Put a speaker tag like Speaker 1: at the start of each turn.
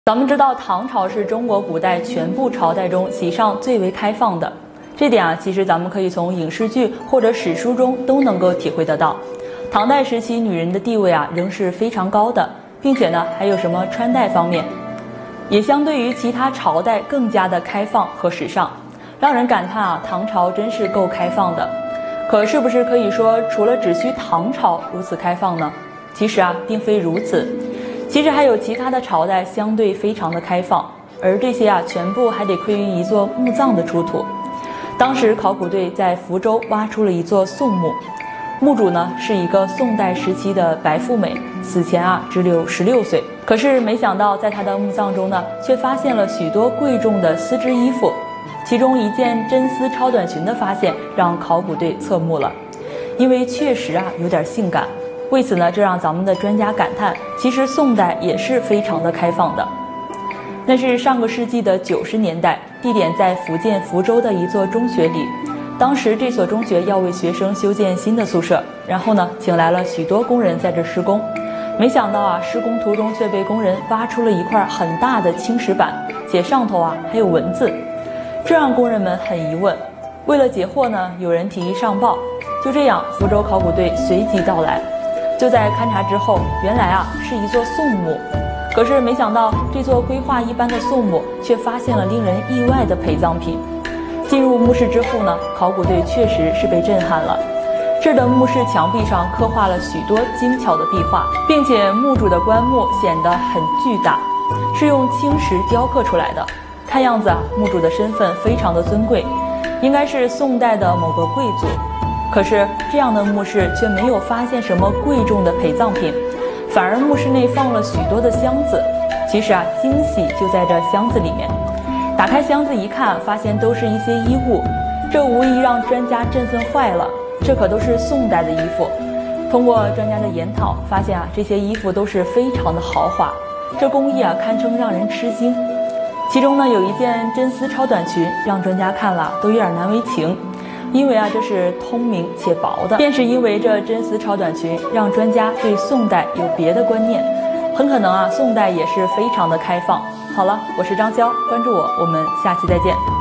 Speaker 1: 咱们知道唐朝是中国古代全部朝代中习尚最为开放的，这点啊，其实咱们可以从影视剧或者史书中都能够体会得到。唐代时期女人的地位啊仍是非常高的，并且呢还有什么穿戴方面，也相对于其他朝代更加的开放和时尚，让人感叹啊唐朝真是够开放的。可是不是可以说除了只需唐朝如此开放呢？其实啊并非如此。其实还有其他的朝代相对非常的开放，而这些啊全部还得亏于一座墓葬的出土。当时考古队在福州挖出了一座宋墓，墓主呢是一个宋代时期的白富美，死前啊只有16岁。可是没想到在她的墓葬中呢，却发现了许多贵重的丝织衣服，其中一件真丝超短裙的发现让考古队侧目了，因为确实啊有点性感。为此呢，这让咱们的专家感叹，其实宋代也是非常的开放的。那是上个世纪的90年代，地点在福建福州的一座中学里。当时这所中学要为学生修建新的宿舍，然后呢，请来了许多工人在这施工。没想到啊，施工途中却被工人挖出了一块很大的青石板，且上头啊还有文字，这让工人们很疑问。为了解惑呢，有人提议上报。就这样，福州考古队随即到来。就在勘察之后，原来啊是一座宋墓，可是没想到这座规划一般的宋墓却发现了令人意外的陪葬品。进入墓室之后呢，考古队确实是被震撼了。这儿的墓室墙壁上刻画了许多精巧的壁画，并且墓主的棺木显得很巨大，是用青石雕刻出来的。看样子啊，墓主的身份非常的尊贵，应该是宋代的某个贵族。可是这样的墓室却没有发现什么贵重的陪葬品，反而墓室内放了许多的箱子。其实啊，惊喜就在这箱子里面。打开箱子一看，发现都是一些衣物，这无疑让专家振奋坏了。这可都是宋代的衣服。通过专家的研讨，发现啊，这些衣服都是非常的豪华，这工艺啊堪称让人吃惊。其中呢，有一件真丝超短裙，让专家看了都有点难为情。因为啊，这是通明且薄的，便是因为这真丝超短裙，让专家对宋代有别的观念。很可能啊，宋代也是非常的开放。好了，我是张潇，关注我，我们下期再见。